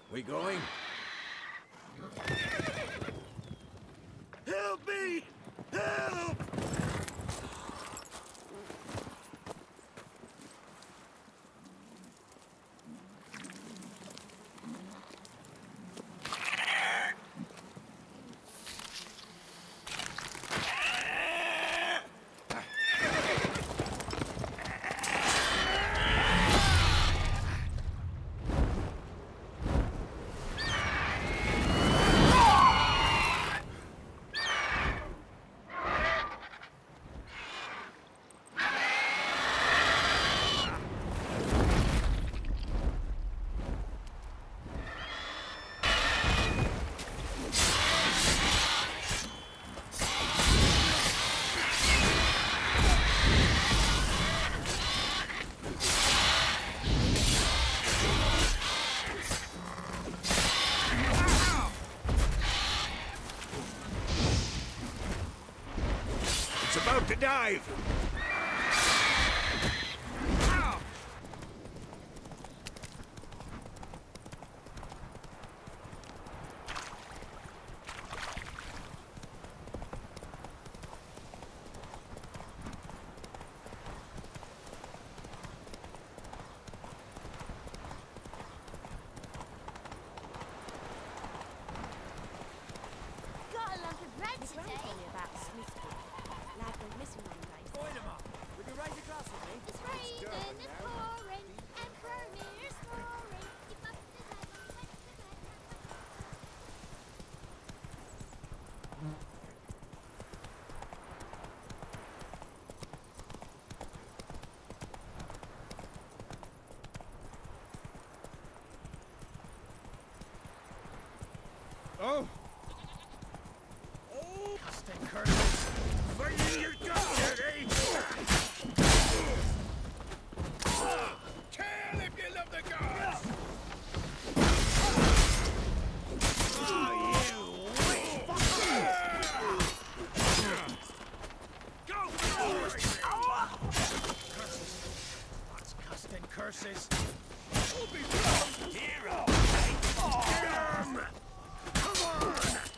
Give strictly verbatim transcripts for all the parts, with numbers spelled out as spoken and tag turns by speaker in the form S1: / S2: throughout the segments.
S1: We going?
S2: Help me! Help! About to dive!
S3: Got a lump of bread today. It's raining, it's pouring, and Vermeer's snoring. Keep up the head,
S2: Oh! Oh! Stinker! Where you go, Eddie? Kill if you love the gods! Oh, you witch fucker! Go! What's cussing curses? We'll be done! Hero! Oh. Come on!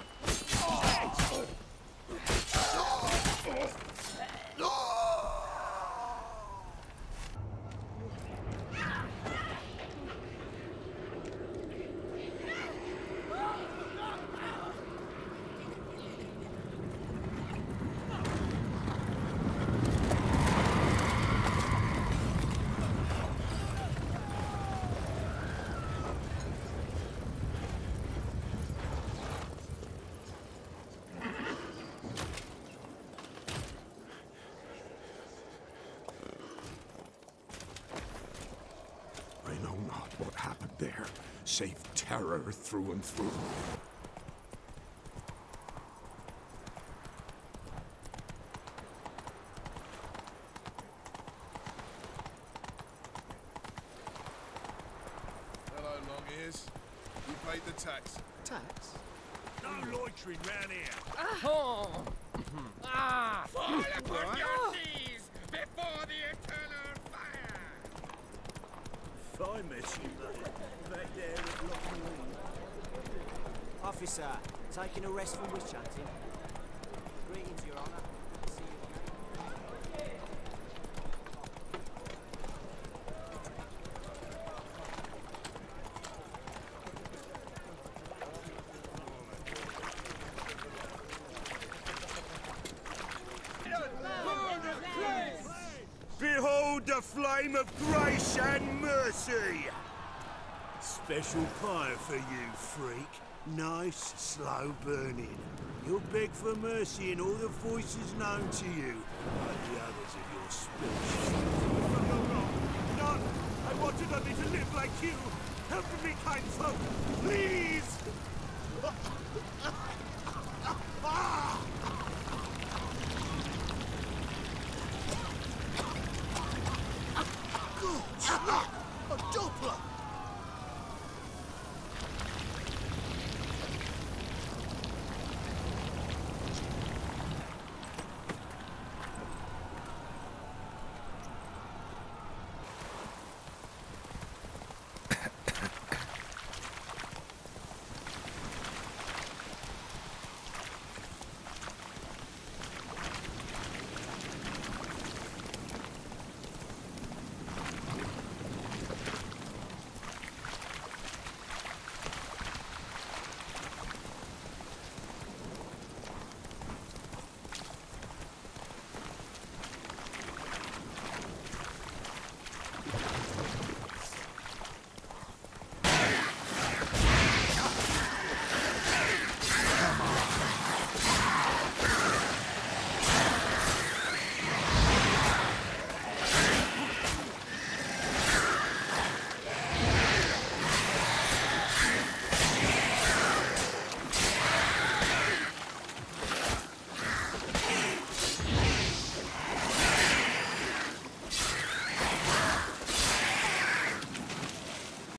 S2: I know not what happened there, save terror through and through.
S4: Hello, long ears. You paid the tax.
S5: Tax?
S2: No loitering round here.
S5: Oh! Ah!
S2: Fall upon your knees before the eternal fire! If I miss you, buddy, back there at Lockwood.
S6: Officer, taking a rest from witch hunting. Greetings, Your Honour. See you.
S2: Behold the flame of grace and mercy! Special pie for you, freak. Nice, slow burning. You'll beg for mercy in all the voices known to you, like the others of your species. None! I wanted only to live like you! Help me, kind folk! Please!